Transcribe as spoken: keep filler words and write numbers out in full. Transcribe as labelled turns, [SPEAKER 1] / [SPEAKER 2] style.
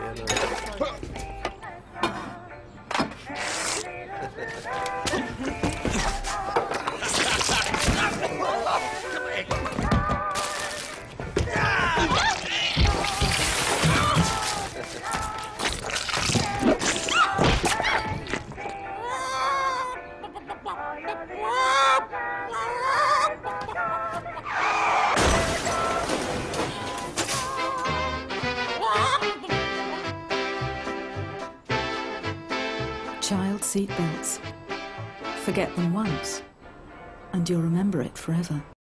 [SPEAKER 1] Child seatbelts. Forget them once, and you'll remember it forever.